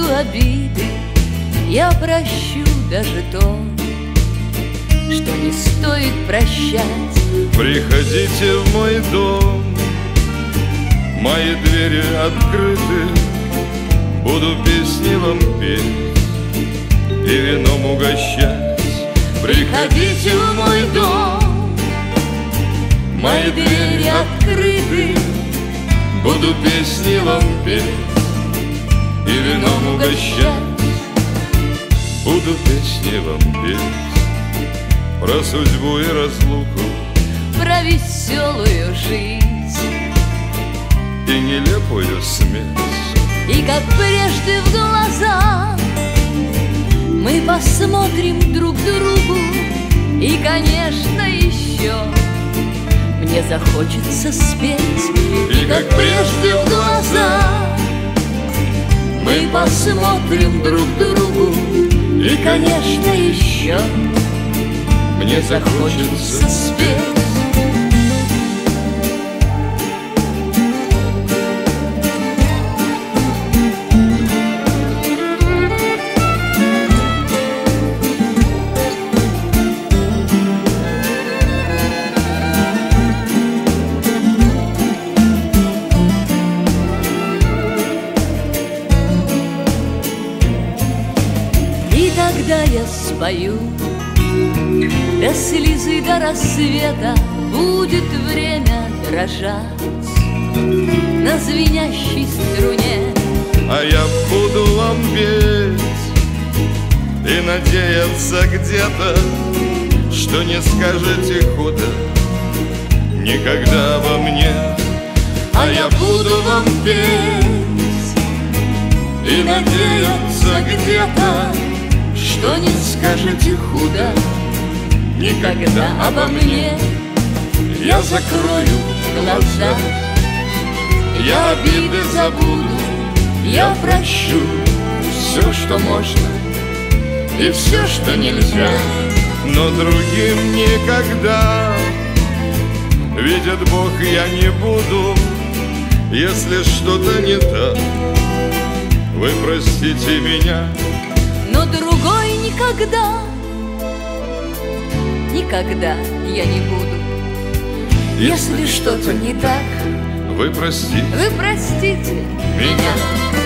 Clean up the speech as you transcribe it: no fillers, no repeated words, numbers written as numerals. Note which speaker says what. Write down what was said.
Speaker 1: обиды, я прощу даже то, что не стоит прощать.
Speaker 2: Приходите в мой дом, мои двери открыты, буду песни вам петь и вином угощать. Приходите в мой дом, мои двери открыты, буду песни вам петь и вином угощать. Буду песни вам петь про судьбу и разлуку,
Speaker 1: про веселую жизнь
Speaker 2: и нелепую смерть.
Speaker 1: И как прежде в глаза мы посмотрим друг другу, и, конечно, еще мне захочется спеть. И как прежде в глаза мы посмотрим друг другу, и, конечно, еще мне захочется спеть. Когда я спою, до слезы, до рассвета будет время дрожать на звенящей струне.
Speaker 2: А я буду вам петь и надеяться где-то, что не скажете худо никогда обо мне. А я буду вам петь и надеяться где-то, что не скажете худо никогда обо мне. Я закрою глаза, я обиды забуду, я прощу все, что можно, и все, что нельзя. Но другим никогда, видит Бог, я не буду. Если что-то не так, вы простите меня.
Speaker 1: Но другой никогда, никогда я не буду. Если что-то не так,
Speaker 2: вы простите
Speaker 1: меня.